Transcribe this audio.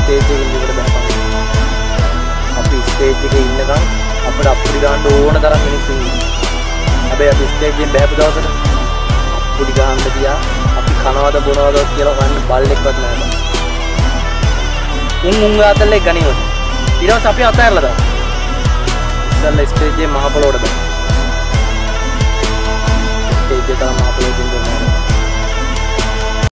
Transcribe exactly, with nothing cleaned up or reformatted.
Stage එකේ ඉන්නකොට බහපන්. අපි ස්ටේජ් එකේ ඉන්නකම් අපිට අප්පුඩි ගන්න ඕන තරම් මිනිස්සු ඉන්නවා. හැබැයි අපි ස්ටේජ් එකෙන් බහපු දවසට අප්පුඩි ගන්න ගියා. අපි කනවද බොනවද කියලා හොයන්න බල්ලෙක්වත් නැහැ. උන් උන් අතල්ලේ ගනියොත්. ඊට පස්සේ අපි අතහැරලා දානවා. ඉස්සල්ලා ස්ටේජ් එකේ මහ පොළොවට දානවා. ස්ටේජ් එක තමයි මහ පොළොවේ ඉන්නේ.